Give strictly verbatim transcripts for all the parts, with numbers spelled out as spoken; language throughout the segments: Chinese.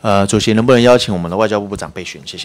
呃，主席能不能邀请我们的外交部部长备询？谢谢。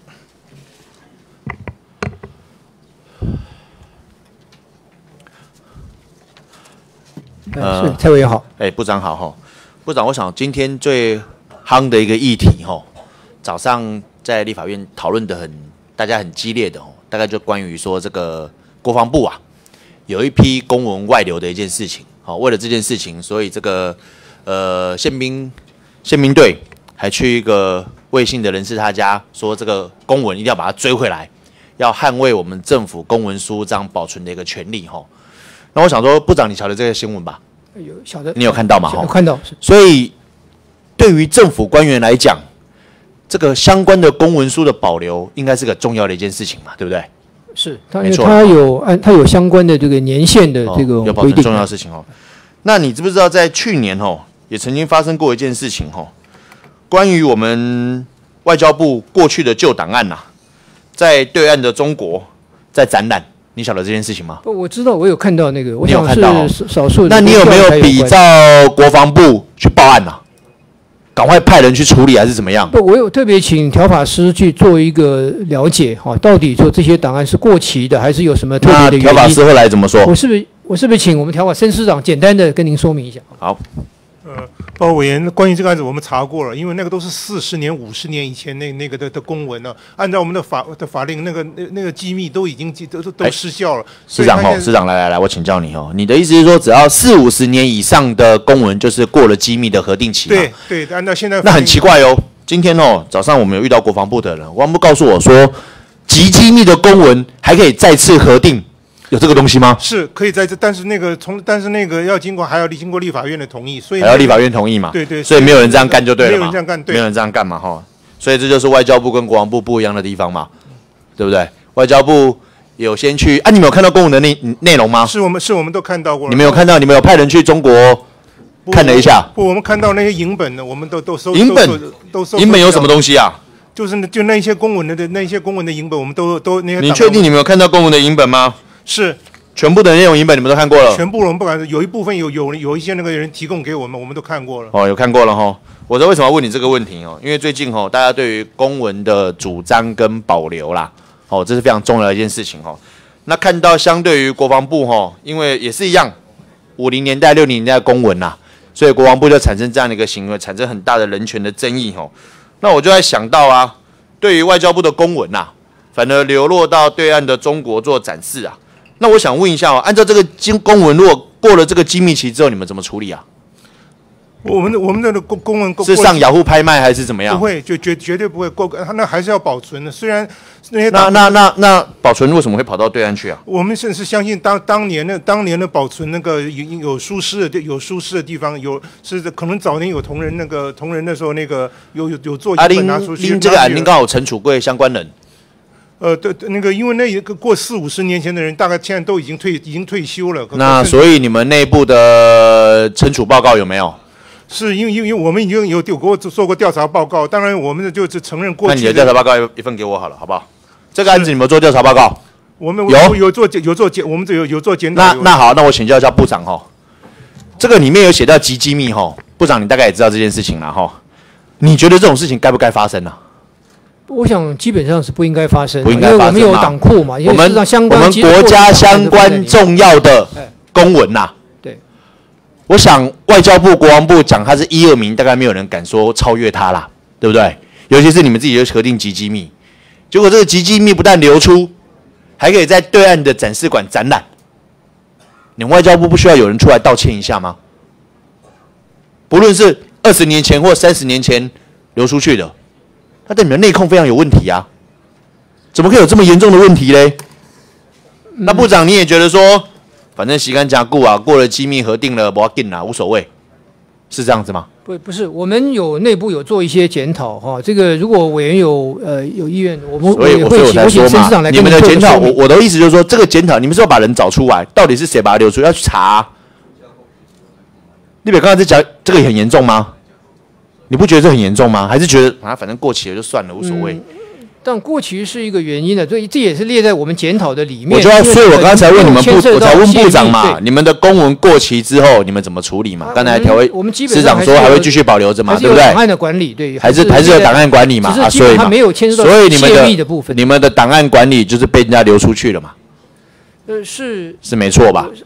呃，蔡委员好。 哎、欸，部长好哈。部长，我想今天最夯的一个议题哈，早上在立法院讨论的很，大家很激烈的哦，大概就关于说这个国防部啊，有一批公文外流的一件事情。好，为了这件事情，所以这个呃宪兵宪兵队还去一个魏姓的人士他家，说这个公文一定要把它追回来，要捍卫我们政府公文书章保存的一个权利哈。那我想说，部长你晓得这个新闻吧？ 有晓得， 你有看到吗？ 有看到。 所以对于政府官员来讲，这个相关的公文书的保留，应该是个重要的一件事情嘛，对不对？ 是，它因为它有按它有相关的这个年限的这个规定，有保存重要的事情哦。那你知不知道，在去年哦，也曾经发生过一件事情哦，关于我们外交部过去的旧档案呐、啊，在对岸的中国在展览。你晓得这件事情吗？ 我知道，我有看到那个，我想是少数。 那你有没有比照国防部去报案啊？赶快派人去处理，还是怎么样？ 不，我有特别请条法师去做一个了解，哈，到底说这些档案是过期的，还是有什么特别的原因？ 那条法师后来怎么说？ 我是不是我是不是请我们条法申司长简单的跟您说明一下？ 好。 呃，报告委员，关于这个案子我们查过了，因为那个都是四十年、五十年以前那那个的的公文了，按照我们的法的法令，那个那那个机密都已经都都都失效了。 市长哦，市长来来来，我请教你哦，你的意思是说，只要四五十年以上的公文就是过了机密的核定期吗？ 对对，按照现在那很奇怪哦。今天哦，早上我们有遇到国防部的人，国防部告诉我说，极机密的公文还可以再次核定。有这个东西吗？ 是可以在这，但是那个从，但是那个要经过还要经过立法院的同意，所以、 那个、还要立法院同意嘛？ 对对， 所以没有人这样干就对了嘛？ 没有人这样干，对， 没有人这样干嘛哈？所以这就是外交部跟国防部不一样的地方嘛，对不对？外交部有先去啊，你们有看到公文的内内容吗？ 是我们是我们都看到过了。 你们有看到？你们有派人去中国看了一下？ 不，我们看到那些影本的，我们都都收。 影本都收。 影本有什么东西啊？ 就是就那些公文的那些公文的影本，我们都都那些。 你确定你们有看到公文的影本吗？ 是。 全部的内容影本你们都看过了？ 全部我们不敢，有一部分有有有一些那个人提供给我们，我们都看过了。 哦，有看过了哈。我知道为什么要问你这个问题哦，因为最近哦，大家对于公文的主张跟保留啦，哦，这是非常重要的一件事情哦。那看到相对于国防部哈，因为也是一样，五零年代、六零年代的公文呐，所以国防部就产生这样的一个行为，产生很大的人权的争议哦。那我就在想到啊，对于外交部的公文呐，反而流落到对岸的中国做展示啊。那我想问一下哦，按照这个经公文，如果过了这个机密期之后，你们怎么处理啊？ 我们的我们的公公文是上雅虎拍卖还是怎么样？ 不会，就绝绝对不会过，那还是要保存的。虽然那些那那那那保存为什么会跑到对岸去啊？ 我们是是相信当当年的当年的保存那个有有疏失的有疏失的地方，有是可能早年有同仁那个同仁的时候那个有有有做一本拿出去。 您这个案您刚好陈楚贵相关人。 呃，对，那个，因为那一个过四五十年前的人，大概现在都已经退，已经退休了。 那所以你们内部的惩处报告有没有？ 是因为因为我们已经有有过做过调查报告，当然我们就是承认过去。 那你的调查报告一份给我好了，好不好？这个案子你们做调查报告？ 我们有有做有做检，我们有有做检讨。 那那好，那我请教一下部长哈，这个里面有写到极机密哈，部长你大概也知道这件事情了哈，你觉得这种事情该不该发生呢、啊？ 我想基本上是不应该发生， 不应该发生嘛， 因为我们有党库嘛，因为事实上相关我们国家相关重要的公文呐、啊。 对， 我想外交部、国防部讲他是一二名，大概没有人敢说超越他啦，对不对？尤其是你们自己就核定极机密，结果这个极机密不但流出，还可以在对岸的展示馆展览。你们外交部不需要有人出来道歉一下吗？不论是二十年前或三十年前流出去的。那对你们内控非常有问题啊！怎么可以有这么严重的问题嘞？嗯、那部长你也觉得说，反正洗干加固啊，过了机密核定了，不要紧啦，无所谓，是这样子吗？ 不，不是，我们有内部有做一些检讨哈。这个如果委员有呃有意愿，我们所以也会请申司长来跟你们的检讨。我我的意思就是说，这个检讨你们是要把人找出来，到底是谁把它流出，要去查、啊。立北刚才在讲这个也很严重吗？你不觉得这很严重吗？还是觉得啊，反正过期了就算了，无所谓？ 嗯、 但过期是一个原因的，所以这也是列在我们检讨的里面。 我就要，所以我刚才问你们部，我才问部长嘛，你们的公文过期之后，你们怎么处理嘛？刚才调委司长说还会继续保留着嘛，对不对？ 档案的管理，对， 还是还是有档案管理嘛？啊，所以嘛，所以你们的你们的档案管理就是被人家流出去了嘛？ 呃，是是没错吧？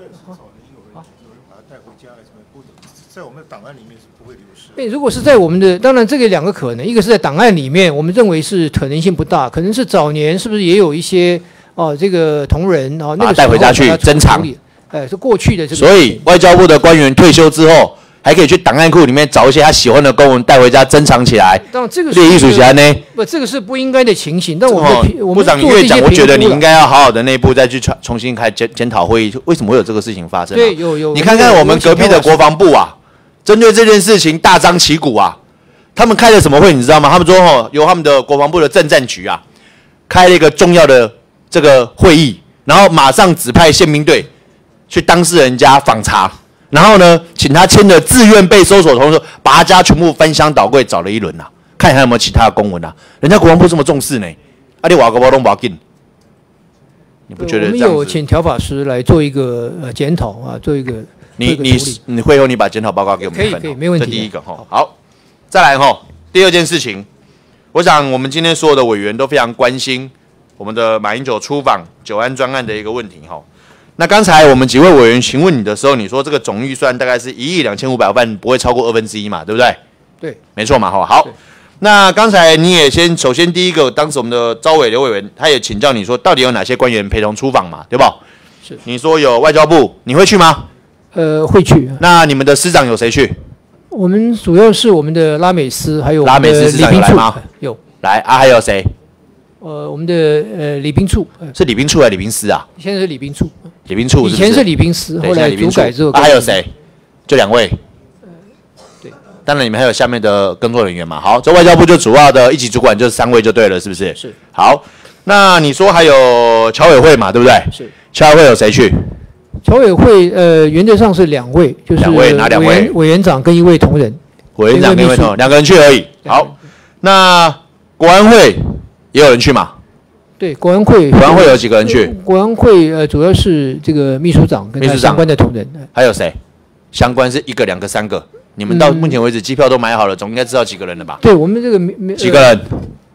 在我们的档案里面是不会流失。 对，如果是在我们的，当然这个两个可能，一个是在档案里面，我们认为是可能性不大，可能是早年是不是也有一些哦，这个同仁哦，那个带回家去珍藏， 哎，是过去的这个。 所以外交部的官员退休之后，还可以去档案库里面找一些他喜欢的公文带回家珍藏起来。 当然这个列艺术家呢？ 不，这个是不应该的情形。但我们、哦、我们部长你越讲，我觉得你应该要好好的内部再去重新开检检讨会议，为什么会有这个事情发生、啊？ 对，有有。 你看看我们隔壁的国防部啊。针对这件事情大张旗鼓啊，他们开了什么会你知道吗？他们说哦，由他们的国防部的政战局啊，开了一个重要的这个会议，然后马上指派宪兵队去当事人家访查，然后呢，请他签的自愿被搜索同意书，把他家全部翻箱倒柜找了一轮啊，看还有没有其他的公文啊。人家国防部这么重视呢，啊，你瓦个包都不要紧，你不觉得这样子？ 我们有请条法师来做一个呃检讨啊，做一个。 你你你会后你把检讨报告给我们一份，可以可以没问题。 这第一个哈，好，再来哈，第二件事情，我想我们今天所有的委员都非常关心我们的马英九出访九安专案的一个问题哈。那刚才我们几位委员询问你的时候，你说这个总预算大概是一亿两千五百万，不会超过二分之一嘛，对不对？ 对， 没错嘛哈。好，那刚才你也先首先第一个，当时我们的召委刘委员他也请教你说，到底有哪些官员陪同出访嘛，对吧？ 是， 你说有外交部，你会去吗？ 呃，会去。 那你们的司长有谁去？ 我们主要是我们的拉美司，还有拉美司司长有来吗？ 有。 来啊，还有谁？ 呃，我们的呃礼宾处。 是礼宾处还是礼宾司啊？ 现在是礼宾处。 礼宾处以前是礼宾司，后来主改之后。 啊，还有谁？就两位。 呃，对。 当然，你们还有下面的工作人员嘛。好，这外交部就主要的一级主管就是三位就对了，是不是？ 是。 好，那你说还有侨委会嘛，对不对？ 是。 侨委会有谁去？ 侨委会呃，原则上是两位，就是两位哪两位？ 委员长跟一位同仁。 委员长跟一位同仁，两个人去而已。好，那国安会也有人去嘛？ 对，国安会。 国安会有几个人去？ 国安会呃，主要是这个秘书长跟他相关的同仁。 还有谁？相关是一个、两个、三个？你们到目前为止机票都买好了，总应该知道几个人了吧？ 对我们这个几个人？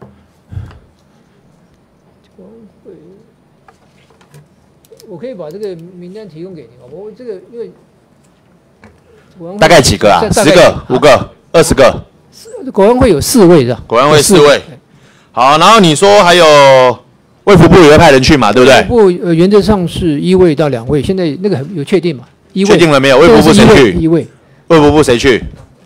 我可以把这个名单提供给你，我这个因为大概几个啊？十个、五个、二十个？ 国安会有四位是吧？ 国安会四位。好，然后你说还有卫福部也会派人去嘛？对不对？ 卫福部呃原则上是一位到两位，现在那个有确定嘛？一位确定了没有？卫福部谁去？ 一位。 卫福部谁去？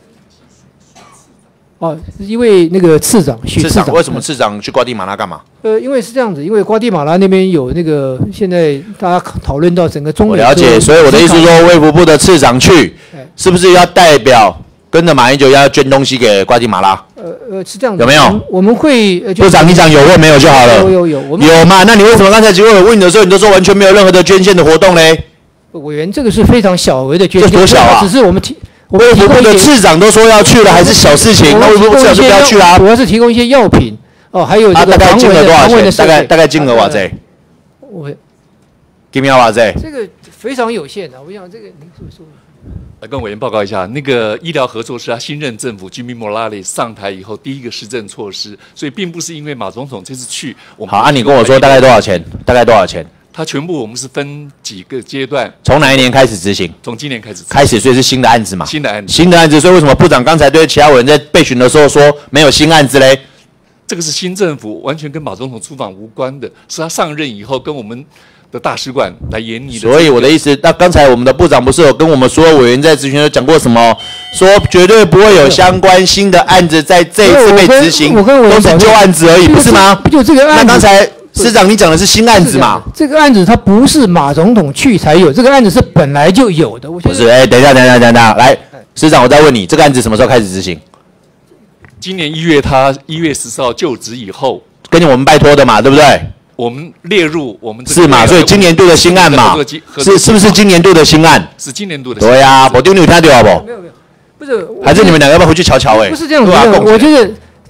哦，一位那个次长，许次长。为什么次长去瓜地马拉干嘛？ 呃，因为是这样子，因为瓜地马拉那边有那个现在大家讨论到整个中美。 我了解，所以我的意思说，卫福部的次长去，是不是要代表跟着马英九要捐东西给瓜地马拉？ 呃呃，是这样子。 有没有？ 我们会呃， 部长你讲有或没有就好了。 有有有，我们有嘛？那你为什么刚才几位我问你的时候，你都说完全没有任何的捐献的活动嘞？ 委员，这个是非常小额的捐献， 这多小啊！ 只是我们提。 卫福部的次长都说要去了，还是小事情？那卫福部次长就不要去啦。 主要是提供一些药品哦，还有这个大概金额多少钱？大概大概金额哇塞？ 我金额哇塞？ 这个非常有限的。我想这个您说说。 来跟委员报告一下，那个医疗合作是他新任政府 Jimmy Morales 上台以后第一个施政措施，所以并不是因为马总统这次去，我们好，按你跟我说大概多少钱？大概多少钱？ 它全部我们是分几个阶段， 从哪一年开始执行？ 从今年开始。 开始，所以是新的案子嘛？ 新的案子， 新的案子。所以为什么部长刚才对其他委员在备询的时候说没有新案子嘞？ 这个是新政府，完全跟马总统出访无关的，是他上任以后跟我们的大使馆来研拟的。 所以我的意思，那刚才我们的部长不是有跟我们所有委员在咨询时讲过什么？说绝对不会有相关新的案子在这一次被执行，都是旧案子而已，不是吗？ 不就这个案子？ 那刚才。司长，你讲的是新案子嘛？ 这个案子它不是马总统去才有，这个案子是本来就有的。我不是，哎，等一下，等一下，等一下，来，司长，我再问你，这个案子什么时候开始执行？ 今年一月，他一月十四号就职以后， 跟我们拜托的嘛，对不对？ 我们列入我们是嘛？所以今年度的新案嘛，是是不是今年度的新案？ 是今年度的。 对呀，我丢你有听到好不？ 没有没有，不是， 还是你们两个要不要回去瞧瞧？哎， 不是这样子，我觉得。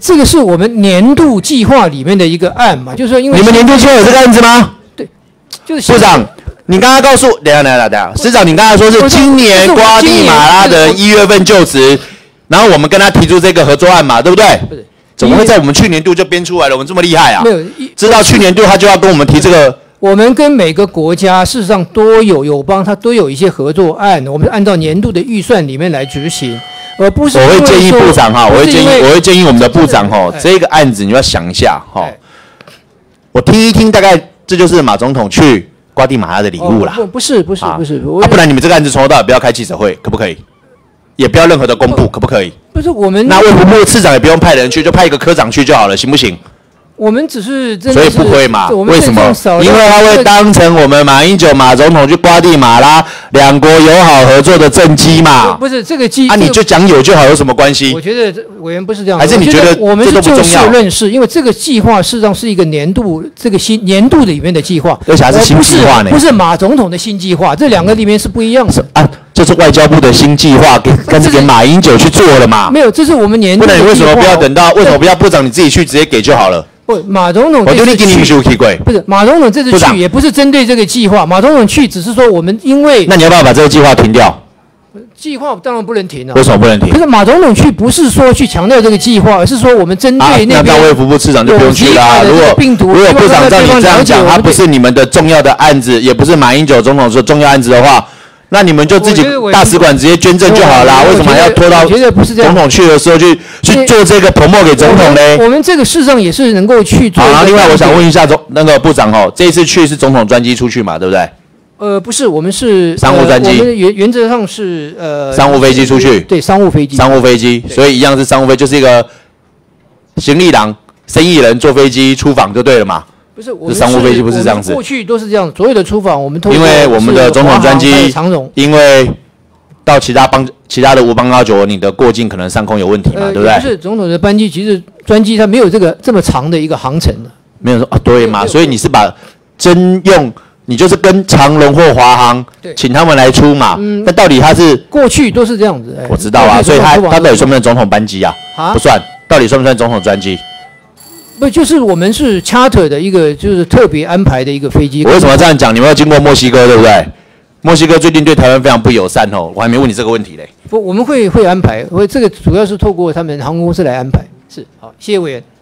这个是我们年度计划里面的一个案嘛，就是说因为你们年度计划有这个案子吗？ 对，就是部长，你刚刚告诉，等一下等一下等一下，司长，你刚才说是今年瓜地马拉的一月份就职，然后我们跟他提出这个合作案嘛，对不对？ 不是， 怎么会在我们去年度就编出来了？我们这么厉害啊？ 没有， 知道去年度他就要跟我们提这个。 我们跟每个国家事实上都有友邦，它都有一些合作案，我们按照年度的预算里面来执行，而不是。 我会建议部长哈，我会建议，我会建议我们的部长哈，这个案子你要想一下哈。我听一听，大概这就是马总统去瓜地马拉的礼物啦。 不，不是，不是，不是。 啊，不然你们这个案子从头到尾不要开记者会，可不可以？也不要任何的公布，可不可以？ 不是我们。 那卫福部次长也不用派人去，就派一个科长去就好了，行不行？ 我们只是真的所以不会嘛？为什么？因为他会当成我们马英九马总统去瓜地马拉两国友好合作的政绩嘛？ 不是这个绩啊，你就讲有就好，有什么关系？ 我觉得委员不是这样， 还是你觉得我们是就事论事？因为这个计划事实上是一个年度这个新年度里面的计划， 而且还是新计划呢， 不是马总统的新计划，这两个里面是不一样的啊。这是外交部的新计划，给跟这个马英九去做了嘛？ 没有，这是我们年度。 不然你为什么不要等到？为什么不要部长你自己去直接给就好了？ 不，马总统我就你给你修奇怪。 不是马总统这次去也不是针对这个计划，马总统去只是说我们因为。 那你要不要把这个计划停掉？ 计划当然不能停了。 为什么不能停？ 可是马总统去不是说去强调这个计划，而是说我们针对那边。 那卫福部次长就不用去啦。如果病毒， 如果部长照你这样讲，他不是你们的重要的案子，也不是马英九总统说重要案子的话。那你们就自己大使馆直接捐赠就好啦，为什么还要拖到总统去的时候去去做这个 promote 给总统呢？ 我们这个事实上也是能够去做。 好，然后另外我想问一下总那个部长哦，这一次去是总统专机出去嘛，对不对？ 呃，不是，我们是商务专机， 我们原原则上是呃商务飞机出去， 对，商务飞机， 商务飞机，所以一样是商务飞，就是一个行李郎、生意人坐飞机出访就对了嘛。 不是，我们商务飞机不是这样子。 过去都是这样，所有的出访我们通因为我们的总统专机， 长荣， 因为到其他邦、其他的无邦高九，你的过境可能上空有问题嘛， 呃、 对不对？ 不是，总统的班机其实专机它没有这个这么长的一个航程的。 没有说啊，对嘛？所以你是把征用，你就是跟长荣或华航，请他们来出嘛。嗯。那到底他是过去都是这样子。哎、 我知道啊，所以他他到底算不算总统班机啊？ 啊， 不算，到底算不算总统专机？ 不，就是我们是 charter 的一个，就是特别安排的一个飞机。 我为什么这样讲？你们要经过墨西哥，对不对？墨西哥最近对台湾非常不友善哦，我还没问你这个问题嘞。 不，我们会会安排，会这个主要是透过他们航空公司来安排。是，好，谢谢委员。